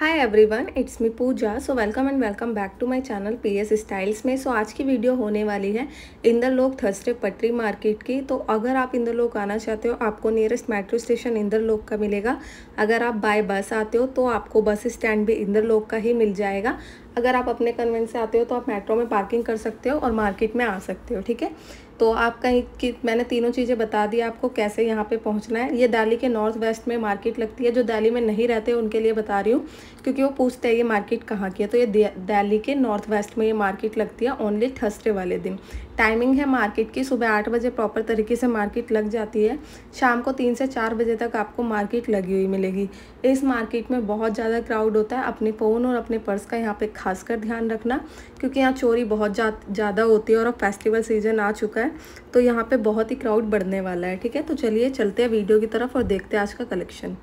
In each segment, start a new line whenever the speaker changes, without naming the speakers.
Hi everyone, it's me Pooja. So welcome and welcome back to my channel PS Styles में। आज की video होने वाली है इंदरलोक थर्सडे पटरी मार्केट की। तो अगर आप इंदरलोक आना चाहते हो, आपको नियरेस्ट मेट्रो स्टेशन इंदरलोक का मिलेगा। अगर आप बाय बस आते हो तो आपको बस स्टैंड भी इंदरलोक का ही मिल जाएगा। अगर आप अपने कन्वेंस से आते हो तो आप मेट्रो में पार्किंग कर सकते हो और मार्केट में आ सकते हो। ठीक है, तो आप कहीं की मैंने तीनों चीज़ें बता दी आपको कैसे यहाँ पे पहुँचना है। ये दिल्ली के नॉर्थ वेस्ट में मार्केट लगती है। जो दिल्ली में नहीं रहते उनके लिए बता रही हूँ, क्योंकि वो पूछते हैं ये मार्केट कहाँ की है। तो ये दिल्ली के नॉर्थ वेस्ट में ये मार्केट लगती है ओनली थर्सडे वाले दिन। टाइमिंग है मार्केट की, सुबह 8 बजे प्रॉपर तरीके से मार्केट लग जाती है। शाम को 3 से 4 बजे तक आपको मार्केट लगी हुई मिलेगी। इस मार्केट में बहुत ज़्यादा क्राउड होता है। अपने फ़ोन और अपने पर्स का यहाँ पे खासकर ध्यान रखना, क्योंकि यहाँ चोरी बहुत ज़्यादा होती है और अब फेस्टिवल सीजन आ चुका है तो यहाँ पे बहुत ही क्राउड बढ़ने वाला है। ठीक है, तो चलिए चलते हैं वीडियो की तरफ और देखते हैं आज का कलेक्शन।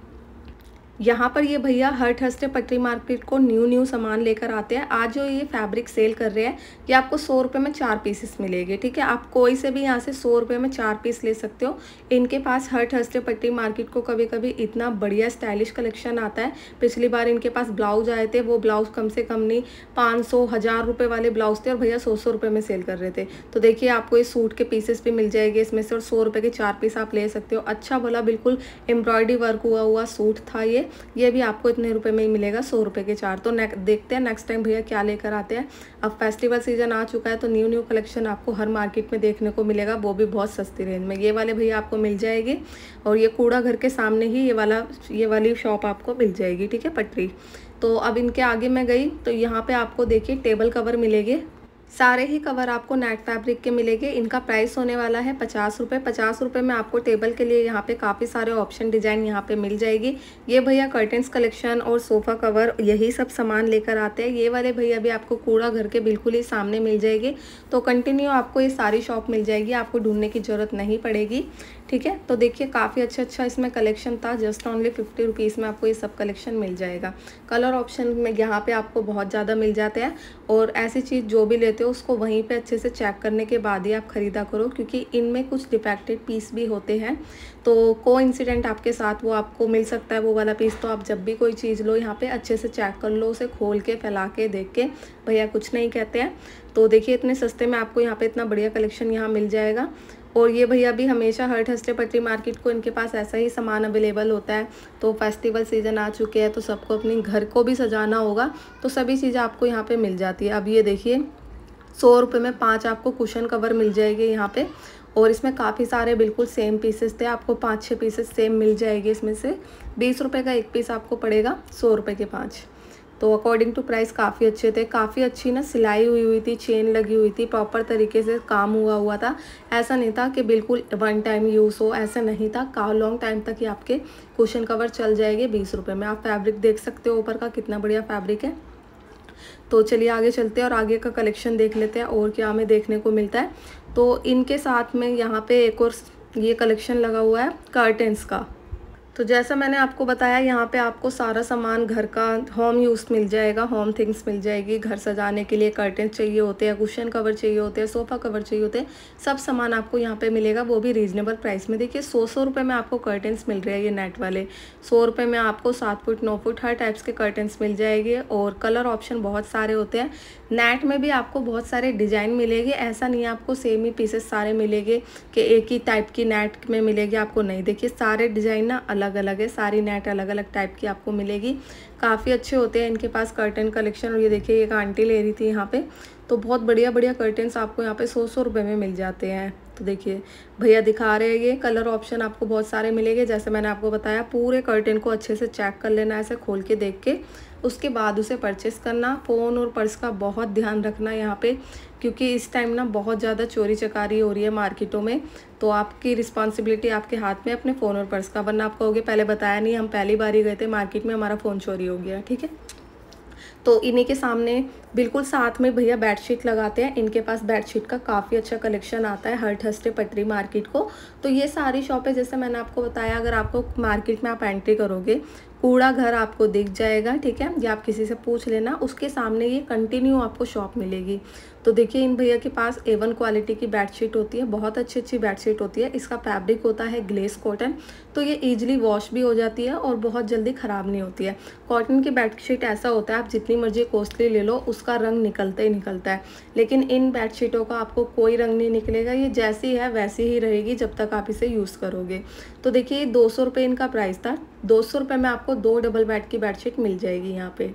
यहाँ पर ये भैया हर थर्सडे पटरी मार्केट को न्यू सामान लेकर आते हैं। आज जो ये फैब्रिक सेल कर रहे हैं ये आपको 100 रुपये में 4 पीसेस मिलेंगे। ठीक है, आप कोई से भी यहाँ से 100 रुपये में 4 पीस ले सकते हो। इनके पास हर थर्सडे पटरी मार्केट को कभी कभी इतना बढ़िया स्टाइलिश कलेक्शन आता है। पिछली बार इनके पास ब्लाउज आए थे, वो ब्लाउज कम से कम नहीं 500-1000 रुपये वाले ब्लाउज थे और भैया 100 रुपये में सेल कर रहे थे। तो देखिए आपको इस सूट के पीसेस भी मिल जाएंगे इसमें से और 100 रुपये के 4 पीस आप ले सकते हो। अच्छा भला बिल्कुल एम्ब्रॉयडरी वर्क हुआ सूट था ये भी आपको इतने रुपए में ही मिलेगा, 100 रुपये के 4। तो देखते हैं नेक्स्ट टाइम भैया क्या लेकर आते हैं। अब फेस्टिवल सीजन आ चुका है तो न्यू कलेक्शन आपको हर मार्केट में देखने को मिलेगा, वो भी बहुत सस्ती रेंज में। ये वाले भैया आपको मिल जाएगी और ये कूड़ा घर के सामने ही ये वाली शॉप आपको मिल जाएगी। ठीक है, पटरी। तो अब इनके आगे मैं गई तो यहाँ पे आपको देखिए टेबल कवर मिलेंगे। सारे ही कवर आपको नेट फैब्रिक के मिलेंगे। इनका प्राइस होने वाला है 50 रुपये। 50 रुपये में आपको टेबल के लिए यहाँ पे काफ़ी सारे ऑप्शन डिज़ाइन यहाँ पे मिल जाएगी। ये भैया कर्टेंस कलेक्शन और सोफ़ा कवर यही सब सामान लेकर आते हैं। ये वाले भैया भी आपको कूड़ा घर के बिल्कुल ही सामने मिल जाएगी। तो कंटिन्यू आपको ये सारी शॉप मिल जाएगी, आपको ढूंढने की ज़रूरत नहीं पड़ेगी। ठीक है, तो देखिए काफ़ी अच्छा इसमें कलेक्शन था। जस्ट ओनली 50 रुपीज़ में आपको ये सब कलेक्शन मिल जाएगा। कलर ऑप्शन में यहाँ पे आपको बहुत ज़्यादा मिल जाते हैं और ऐसी चीज़ जो भी लेते हो उसको वहीं पे अच्छे से चेक करने के बाद ही आप ख़रीदा करो, क्योंकि इनमें कुछ डिफेक्टेड पीस भी होते हैं। तो कोइंसिडेंट आपके साथ वो आपको मिल सकता है वो वाला पीस। तो आप जब भी कोई चीज़ लो यहाँ पे अच्छे से चेक कर लो, उसे खोल के फैला के देख के, भैया कुछ नहीं कहते हैं। तो देखिए इतने सस्ते में आपको यहाँ पे इतना बढ़िया कलेक्शन यहाँ मिल जाएगा। और ये भैया भी हमेशा हर थर्सडे पटरी मार्केट को इनके पास ऐसा ही सामान अवेलेबल होता है। तो फेस्टिवल सीजन आ चुके हैं तो सबको अपनी घर को भी सजाना होगा, तो सभी चीज़ें आपको यहाँ पे मिल जाती है। अब ये देखिए 100 रुपये में 5 आपको कुशन कवर मिल जाएंगे यहाँ पे। और इसमें काफ़ी सारे बिल्कुल सेम पीसेस थे, आपको 5-6 पीसेस सेम मिल जाएंगे। इसमें से 20 रुपये का एक पीस आपको पड़ेगा, 100 रुपये के 5। तो अकॉर्डिंग टू प्राइस काफ़ी अच्छे थे। काफ़ी अच्छी ना सिलाई हुई थी, चेन लगी हुई थी, प्रॉपर तरीके से काम हुआ था। ऐसा नहीं था कि बिल्कुल वन टाइम यूज़ हो, ऐसा नहीं था। लॉन्ग टाइम तक ही आपके कुशन कवर चल जाएंगे 20 रुपये में। आप फैब्रिक देख सकते हो ऊपर का कितना बढ़िया फैब्रिक है। तो चलिए आगे चलते हैं और आगे का कलेक्शन देख लेते हैं और क्या हमें देखने को मिलता है। तो इनके साथ में यहाँ पे एक और ये कलेक्शन लगा हुआ है कर्टेंस का। तो जैसा मैंने आपको बताया यहाँ पे आपको सारा सामान घर का होम यूज़ मिल जाएगा, होम थिंग्स मिल जाएगी। घर सजाने के लिए कर्टेंस चाहिए होते हैं, कुशन कवर चाहिए होते हैं, सोफ़ा कवर चाहिए होते हैं, सब सामान आपको यहाँ पे मिलेगा, वो भी रीज़नेबल प्राइस में। देखिए 100 रुपये में आपको कर्टेंस मिल रहे हैं ये नेट वाले। 100 रुपये में आपको 7 फुट 9 फुट हर टाइप्स के कर्टेंस मिल जाएंगे और कलर ऑप्शन बहुत सारे होते हैं। नेट में भी आपको बहुत सारे डिज़ाइन मिलेंगे। ऐसा नहीं है आपको सेम ही पीसेस सारे मिलेंगे कि एक ही टाइप की नेट में मिलेगी, आपको नहीं। देखिए सारे डिज़ाइन ना अलग अलग है, सारी नेट अलग अलग टाइप की आपको मिलेगी। काफ़ी अच्छे होते हैं इनके पास कर्टन कलेक्शन। और ये देखिए एक आंटी ले रही थी यहाँ पे, तो बहुत बढ़िया कर्टन्स आपको यहाँ पे 100 रुपये में मिल जाते हैं। तो देखिए भैया दिखा रहे हैं, ये कलर ऑप्शन आपको बहुत सारे मिलेंगे। जैसे मैंने आपको बताया पूरे कर्टन को अच्छे से चेक कर लेना, ऐसे खोल के देख के उसके बाद उसे परचेस करना। फ़ोन और पर्स का बहुत ध्यान रखना यहाँ पे, क्योंकि इस टाइम ना बहुत ज़्यादा चोरी चकारी हो रही है मार्केटों में। तो आपकी रिस्पॉन्सिबिलिटी आपके हाथ में अपने फ़ोन और पर्स का, वरना आप कहोगे पहले बताया नहीं, हम पहली बार ही गए थे मार्केट में, हमारा फ़ोन चोरी हो गया। ठीक है, तो इन्हीं के सामने बिल्कुल साथ में भैया बेडशीट लगाते हैं। इनके पास बेडशीट का काफ़ी अच्छा कलेक्शन आता है हर थर्सडे पटरी मार्केट को। तो ये सारी शॉपें जैसे मैंने आपको बताया, अगर आपको मार्केट में आप एंट्री करोगे कूड़ा घर आपको दिख जाएगा, ठीक है, ये आप किसी से पूछ लेना, उसके सामने ये कंटिन्यू आपको शॉप मिलेगी। तो देखिए इन भैया के पास A1 क्वालिटी की बेडशीट होती है, बहुत अच्छी बेडशीट होती है। इसका फैब्रिक होता है ग्लेस कॉटन, तो ये ईजिली वॉश भी हो जाती है और बहुत जल्दी ख़राब नहीं होती है। कॉटन की बेडशीट ऐसा होता है आप जितनी मर्जी कॉस्टली ले लो उसका रंग निकलता ही निकलता है, लेकिन इन बेडशीटों का आपको कोई रंग नहीं निकलेगा, ये जैसी है वैसी ही रहेगी जब तक आप इसे यूज़ करोगे। तो देखिए 200 रुपये इनका प्राइस था, 200 रुपये में आपको 2 डबल बेड की बेडशीट मिल जाएगी यहाँ पे।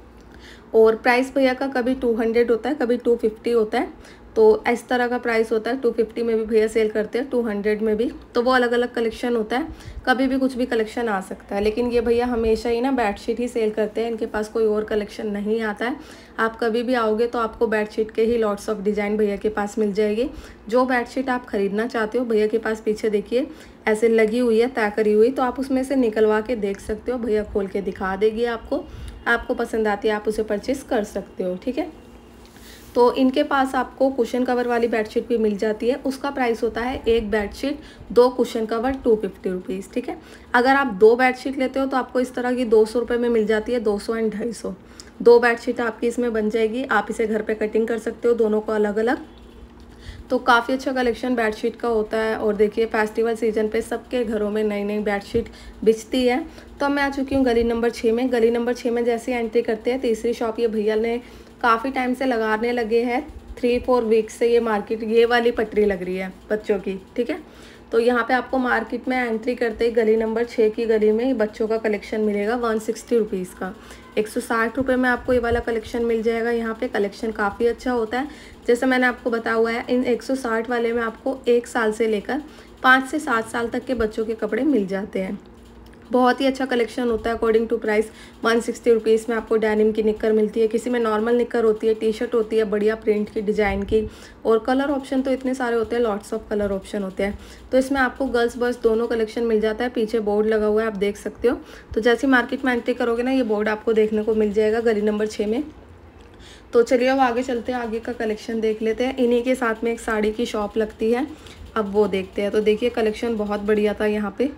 और प्राइस भैया का कभी 200 होता है, कभी 250 होता है, तो इस तरह का प्राइस होता है। 250 में भी भैया सेल करते हैं, 200 में भी, तो वो अलग अलग कलेक्शन होता है, कभी भी कुछ भी कलेक्शन आ सकता है। लेकिन ये भैया हमेशा ही ना बेडशीट ही सेल करते हैं, इनके पास कोई और कलेक्शन नहीं आता है। आप कभी भी आओगे तो आपको बेडशीट के ही लॉट्स ऑफ डिज़ाइन भैया के पास मिल जाएगी। जो बेडशीट आप खरीदना चाहते हो भैया के पास पीछे देखिए ऐसे लगी हुई है, तय करी हुई, तो आप उसमें से निकलवा के देख सकते हो, भैया खोल के दिखा देगी आपको पसंद आती है आप उसे परचेस कर सकते हो, ठीक है। तो इनके पास आपको कुशन कवर वाली बेडशीट भी मिल जाती है, उसका प्राइस होता है एक बेडशीट 2 कुशन कवर 250 रुपीज़, ठीक है। अगर आप 2 बेडशीट लेते हो तो आपको इस तरह की 200 रुपये में मिल जाती है, 200 एंड 250, 2 बेडशीट आपकी इसमें बन जाएगी। आप इसे घर पे कटिंग कर सकते हो दोनों को अलग अलग। तो काफ़ी अच्छा कलेक्शन बेडशीट का होता है। और देखिए फेस्टिवल सीजन पे सबके घरों में नई नई बेडशीट बिचती है। तो मैं आ चुकी हूँ गली नंबर 6 में। गली नंबर 6 में जैसे एंट्री करते हैं तीसरी शॉप ये भैया ने काफ़ी टाइम से लगाने लगे हैं, 3-4 वीक से ये मार्केट ये वाली पटरी लग रही है बच्चों की, ठीक है। तो यहाँ पे आपको मार्केट में एंट्री करते ही गली नंबर 6 की गली में बच्चों का कलेक्शन मिलेगा 160 रुपीज़ का, 160 रुपये में आपको ये वाला कलेक्शन मिल जाएगा। यहाँ पे कलेक्शन काफ़ी अच्छा होता है, जैसे मैंने आपको बताया हुआ है। इन 160 वाले में आपको 1 साल से लेकर 5 से 7 साल तक के बच्चों के कपड़े मिल जाते हैं। बहुत ही अच्छा कलेक्शन होता है। अकॉर्डिंग टू प्राइस 160 रुपीज़ में आपको डेनिम की निक्कर मिलती है, किसी में नॉर्मल निक्कर होती है, टी शर्ट होती है बढ़िया प्रिंट की डिज़ाइन की, और कलर ऑप्शन तो इतने सारे होते हैं, लॉट्स ऑफ कलर ऑप्शन होते हैं। तो इसमें आपको गर्ल्स बॉयज़ दोनों कलेक्शन मिल जाता है। पीछे बोर्ड लगा हुआ है आप देख सकते हो। तो जैसे मार्केट में एंट्री करोगे ना ये बोर्ड आपको देखने को मिल जाएगा गली नंबर 6 में। तो चलिए अब आगे चलते हैं, आगे का कलेक्शन देख लेते हैं। इन्हीं के साथ में एक साड़ी की शॉप लगती है, अब वो देखते हैं। तो देखिए कलेक्शन बहुत बढ़िया था यहाँ पे।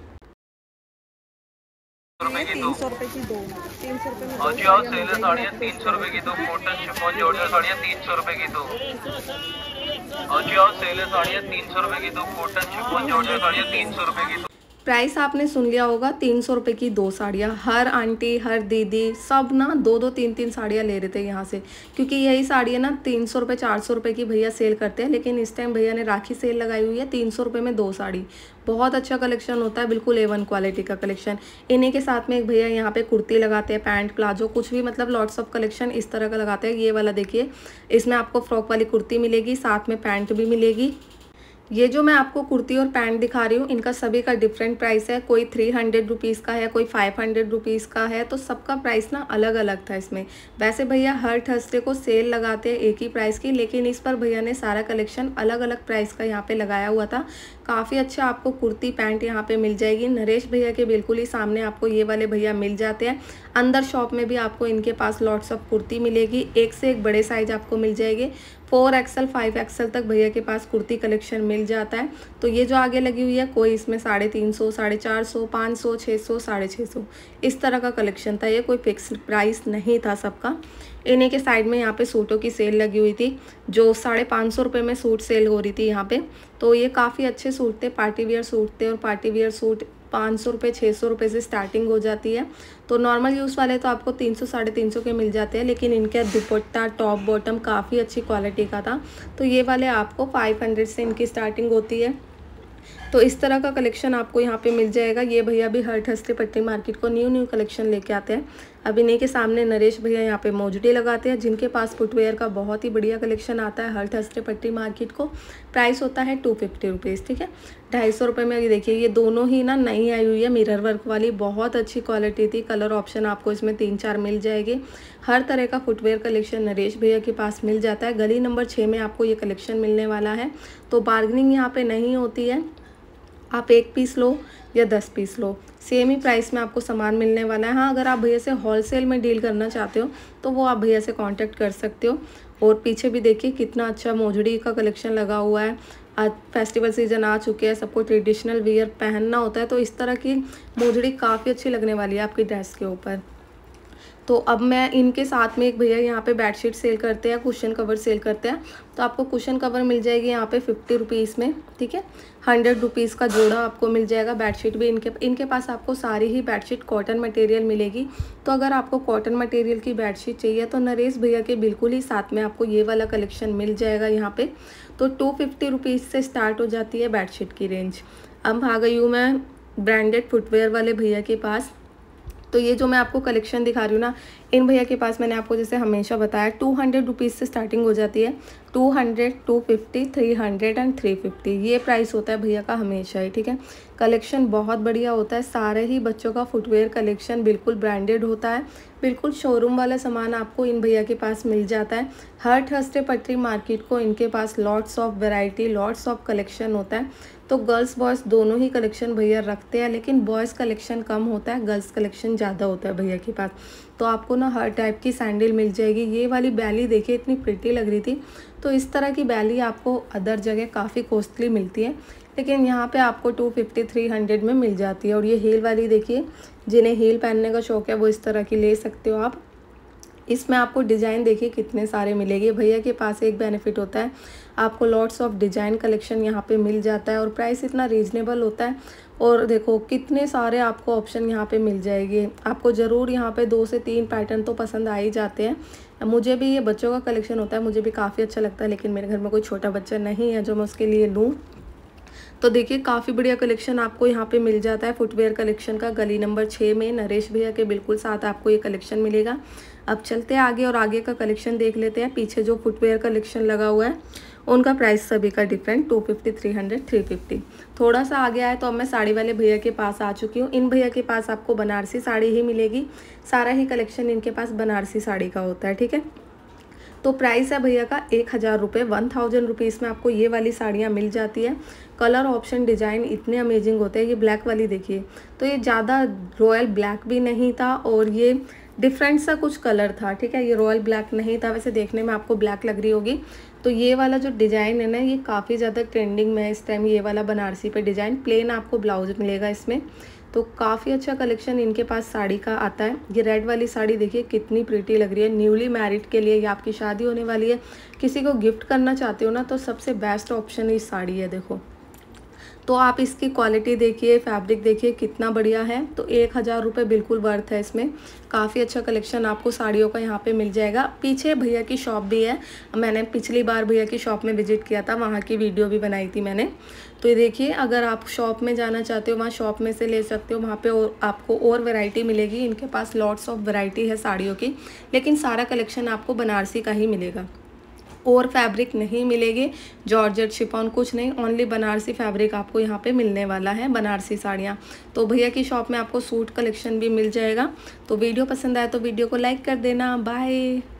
300 रुपए की 2, 300 रुपए में 2
सेल है साड़ियाँ 300 रुपए की 2, कॉटन शिफॉन जॉर्जेट साड़ियाँ 300 रुपए की 2। सेल है साड़ियाँ 300 रुपए की 2, कॉटन शिफॉन जॉर्जेट साड़ियाँ 300 रुपए की 2।
प्राइस आपने सुन लिया होगा, 300 रुपये की 2 साड़ियाँ। हर आंटी हर दीदी सब ना 2-2 3-3 साड़ियाँ ले रहे थे यहाँ से, क्योंकि यही साड़ियाँ ना 300 रुपये 400 रुपये की भैया सेल करते हैं। लेकिन इस टाइम भैया ने राखी सेल लगाई हुई है, 300 रुपये में 2 साड़ी। बहुत अच्छा कलेक्शन होता है, बिल्कुल A1 क्वालिटी का कलेक्शन। इन्हीं के साथ में एक भैया यहाँ पे कुर्ती लगाते हैं, पैंट प्लाजो कुछ भी, मतलब लॉट्स ऑफ कलेक्शन इस तरह का लगाते हैं। ये वाला देखिए, इसमें आपको फ्रॉक वाली कुर्ती मिलेगी, साथ में पैंट भी मिलेगी। ये जो मैं आपको कुर्ती और पैंट दिखा रही हूँ इनका सभी का डिफरेंट प्राइस है। कोई 300 रुपीज़ का है, कोई 500 रुपीज़ का है, तो सबका प्राइस ना अलग अलग था इसमें। वैसे भैया हर थर्सडे को सेल लगाते हैं एक ही प्राइस की, लेकिन इस पर भैया ने सारा कलेक्शन अलग अलग प्राइस का यहाँ पे लगाया हुआ था। काफ़ी अच्छा आपको कुर्ती पैंट यहाँ पे मिल जाएगी। नरेश भैया के बिल्कुल ही सामने आपको ये वाले भैया मिल जाते हैं। अंदर शॉप में भी आपको इनके पास लॉट्स ऑफ कुर्ती मिलेगी, एक से एक बड़े साइज आपको मिल जाएंगे। 4XL 5XL तक भैया के पास कुर्ती कलेक्शन मिल जाता है। तो ये जो आगे लगी हुई है कोई इसमें 350, 450, 500, 600, 650 इस तरह का कलेक्शन था। ये कोई फिक्स प्राइस नहीं था सबका। इन्हीं के साइड में यहाँ पे सूटों की सेल लगी हुई थी, जो 550 रुपये में सूट सेल हो रही थी यहाँ पे। तो ये काफ़ी अच्छे सूट थे, पार्टी वेयर सूट थे, और पार्टी वेयर सूट 500 रुपये 600 रुपये से स्टार्टिंग हो जाती है। तो नॉर्मल यूज़ वाले तो आपको 300 350 के मिल जाते हैं, लेकिन इनके दुपट्टा टॉप बॉटम काफ़ी अच्छी क्वालिटी का था। तो ये वाले आपको 500 से इनकी स्टार्टिंग होती है। तो इस तरह का कलेक्शन आपको यहाँ पे मिल जाएगा। ये भैया भी हर थर्सडे पट्टी मार्केट को न्यू कलेक्शन लेके आते हैं। अब इन्हीं के सामने नरेश भैया यहाँ पे मौजूदी लगाते हैं, जिनके पास फुटवेयर का बहुत ही बढ़िया कलेक्शन आता है हर थर्सडे पट्टी मार्केट को। प्राइस होता है 250 रुपीज़, ठीक है, 250 रुपये में। ये देखिए ये दोनों ही ना नई आई हुई है, मिरर वर्क वाली, बहुत अच्छी क्वालिटी थी। कलर ऑप्शन आपको इसमें 3-4 मिल जाएंगे। हर तरह का फुटवेयर कलेक्शन नरेश भैया के पास मिल जाता है। गली नंबर 6 में आपको ये कलेक्शन मिलने वाला है। तो बार्गेनिंग यहाँ पे नहीं होती है, आप 1 पीस लो या 10 पीस लो, सेम ही प्राइस में आपको सामान मिलने वाला है। हाँ, अगर आप भैया से होलसेल में डील करना चाहते हो तो वो आप भैया से कांटेक्ट कर सकते हो। और पीछे भी देखिए कितना अच्छा मोजड़ी का कलेक्शन लगा हुआ है। आज फेस्टिवल सीजन आ चुके हैं, सबको ट्रेडिशनल वियर पहनना होता है, तो इस तरह की मोजड़ी काफ़ी अच्छी लगने वाली है आपकी ड्रेस के ऊपर। तो अब मैं इनके साथ में एक भैया यहाँ पे बेडशीट सेल करते हैं, कुशन कवर सेल करते हैं, तो आपको कुशन कवर मिल जाएगी यहाँ पे 50 रुपीज़ में, ठीक है। 100 रुपीज़ का जोड़ा आपको मिल जाएगा। बेडशीट भी इनके पास आपको सारी ही बेडशीट कॉटन मटेरियल मिलेगी। तो अगर आपको कॉटन मटेरियल की बेडशीट चाहिए तो नरेश भैया के बिल्कुल ही साथ में आपको ये वाला कलेक्शन मिल जाएगा यहाँ पे। तो 250 रुपीज़ से स्टार्ट हो जाती है बेडशीट की रेंज। अब आ गई हूँ मैं ब्रांडेड फुटवेयर वाले भैया के पास। तो ये जो मैं आपको कलेक्शन दिखा रही हूँ ना, इन भैया के पास मैंने आपको जैसे हमेशा बताया 200 रुपीज़ से स्टार्टिंग हो जाती है। 200, 250, 300 एंड 350 ये प्राइस होता है भैया का हमेशा ही, ठीक है। कलेक्शन बहुत बढ़िया होता है, सारे ही बच्चों का फुटवेयर कलेक्शन बिल्कुल ब्रांडेड होता है, बिल्कुल शोरूम वाला सामान आपको इन भैया के पास मिल जाता है। हर थर्सडे पटरी मार्केट को इनके पास lots of variety, lots of collection होता है। तो गर्ल्स बॉयज़ दोनों ही कलेक्शन भैया रखते हैं, लेकिन बॉयज़ कलेक्शन कम होता है, गर्ल्स कलेक्शन ज़्यादा होता है भैया के पास। तो आपको ना हर टाइप की सैंडल मिल जाएगी। ये वाली बैली देखिए इतनी प्रिटी लग रही थी, तो इस तरह की बैली आपको अदर जगह काफ़ी कॉस्टली मिलती है, लेकिन यहाँ पे आपको 250, 300 में मिल जाती है। और ये हील वाली देखिए, जिन्हें हील पहनने का शौक़ है वो इस तरह की ले सकते हो आप। इसमें आपको डिज़ाइन देखिए कितने सारे मिलेंगे। भैया के पास एक बेनिफिट होता है, आपको लॉट्स ऑफ डिज़ाइन कलेक्शन यहाँ पे मिल जाता है और प्राइस इतना रीजनेबल होता है। और देखो कितने सारे आपको ऑप्शन यहाँ पे मिल जाएंगे। आपको ज़रूर यहाँ पे 2 से 3 पैटर्न तो पसंद आ ही जाते हैं। मुझे भी ये बच्चों का कलेक्शन होता है, मुझे भी काफ़ी अच्छा लगता है, लेकिन मेरे घर में कोई छोटा बच्चा नहीं है जो मैं उसके लिए लूँ। तो देखिए काफ़ी बढ़िया कलेक्शन आपको यहाँ पे मिल जाता है फुटवेयर कलेक्शन का। गली नंबर 6 में नरेश भैया के बिल्कुल साथ आपको ये कलेक्शन मिलेगा। अब चलते हैं आगे और आगे का कलेक्शन देख लेते हैं। पीछे जो फुटवेयर कलेक्शन लगा हुआ है उनका प्राइस सभी का डिफरेंट, 250, 300, 350। थोड़ा सा आगे आए तो अब मैं साड़ी वाले भैया के पास आ चुकी हूँ। इन भैया के पास आपको बनारसी साड़ी ही मिलेगी, सारा ही कलेक्शन इनके पास बनारसी साड़ी का होता है, ठीक है। तो प्राइस है भैया का 1000 रुपये, 1000 रुपीज़ में आपको ये वाली साड़ियाँ मिल जाती है। कलर ऑप्शन डिज़ाइन इतने अमेजिंग होते हैं। ये ब्लैक वाली देखिए, तो ये ज़्यादा रॉयल ब्लैक भी नहीं था और ये डिफरेंट सा कुछ कलर था, ठीक है। ये रॉयल ब्लैक नहीं था, वैसे देखने में आपको ब्लैक लग रही होगी। तो ये वाला जो डिज़ाइन है ना, ये काफ़ी ज़्यादा ट्रेंडिंग में है इस टाइम। ये वाला बनारसी पे डिज़ाइन, प्लेन आपको ब्लाउज मिलेगा इसमें। तो काफ़ी अच्छा कलेक्शन इनके पास साड़ी का आता है। ये रेड वाली साड़ी देखिए कितनी प्रीटी लग रही है। न्यूली मैरिड के लिए या आपकी शादी होने वाली है, किसी को गिफ्ट करना चाहते हो ना, तो सबसे बेस्ट ऑप्शन इस साड़ी है। देखो तो आप इसकी क्वालिटी देखिए, फैब्रिक देखिए कितना बढ़िया है। तो 1000 रुपये बिल्कुल वर्थ है इसमें। काफ़ी अच्छा कलेक्शन आपको साड़ियों का यहाँ पे मिल जाएगा। पीछे भैया की शॉप भी है, मैंने पिछली बार भैया की शॉप में विजिट किया था, वहाँ की वीडियो भी बनाई थी मैंने। तो ये देखिए, अगर आप शॉप में जाना चाहते हो वहाँ शॉप में से ले सकते हो, वहाँ पे आपको और वैरायटी मिलेगी। इनके पास लॉट्स ऑफ वैरायटी है साड़ियों की, लेकिन सारा कलेक्शन आपको बनारसी का ही मिलेगा और फैब्रिक नहीं मिलेगी, जॉर्जेट शिफॉन कुछ नहीं, ओनली बनारसी फैब्रिक आपको यहाँ पे मिलने वाला है, बनारसी साड़ियाँ। तो भैया की शॉप में आपको सूट कलेक्शन भी मिल जाएगा। तो वीडियो पसंद आए तो वीडियो को लाइक कर देना। बाय।